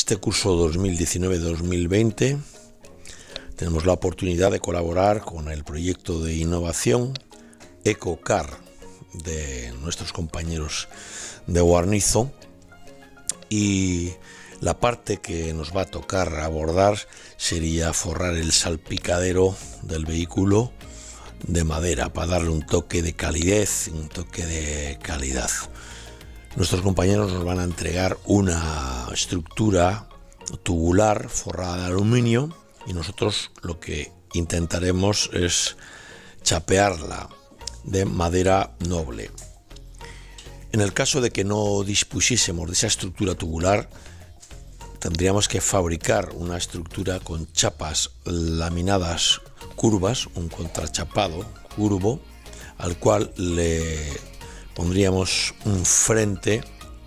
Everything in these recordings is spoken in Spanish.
este curso 2019-2020 tenemos la oportunidad de colaborar con el proyecto de innovación EcoCar de nuestros compañeros de Guarnizo, y la parte que nos va a tocar abordar sería forrar el salpicadero del vehículo de madera para darle un toque de calidez, un toque de calidad. Nuestros compañeros nos van a entregar una estructura tubular forrada de aluminio y nosotros lo que intentaremos es chapearla de madera noble. En el caso de que no dispusiésemos de esa estructura tubular, tendríamos que fabricar una estructura con chapas laminadas curvas, un contrachapado curvo, al cual le pondríamos un frente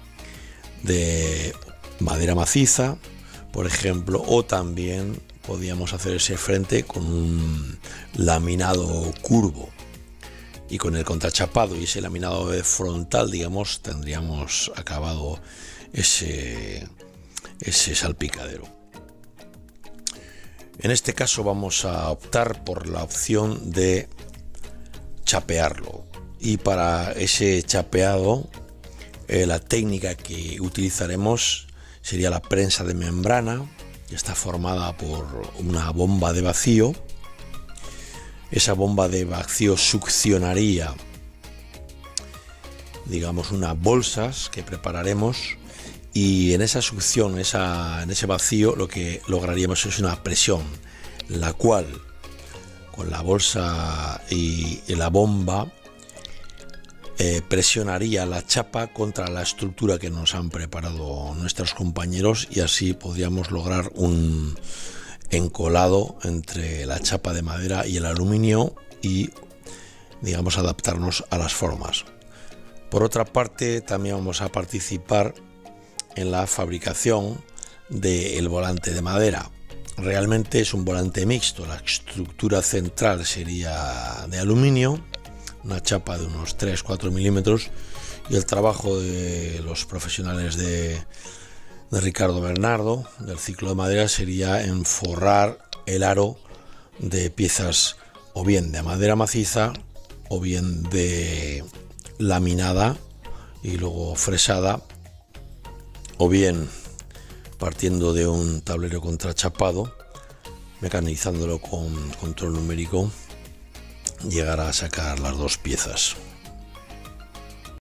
de madera maciza, por ejemplo, o también podríamos hacer ese frente con un laminado curvo, y con el contrachapado y ese laminado frontal, digamos, tendríamos acabado ese salpicadero. En este caso vamos a optar por la opción de chapearlo, y para ese chapeado la técnica que utilizaremos sería la prensa de membrana, que está formada por una bomba de vacío. Esa bomba de vacío succionaría, digamos, unas bolsas que prepararemos, y en esa succión, en ese vacío, lo que lograríamos es una presión, la cual con la bolsa y la bomba presionaría la chapa contra la estructura que nos han preparado nuestros compañeros, y así podríamos lograr un encolado entre la chapa de madera y el aluminio y, digamos, adaptarnos a las formas. Por otra parte, también vamos a participar en la fabricación del volante de madera. Realmente es un volante mixto. La estructura central sería de aluminio, una chapa de unos 3-4 milímetros, y el trabajo de los profesionales de Ricardo Bernardo del ciclo de madera sería en forrar el aro de piezas o bien de madera maciza o bien de laminada y luego fresada, o bien partiendo de un tablero contrachapado, mecanizándolo con control numérico, llegar a sacar las dos piezas.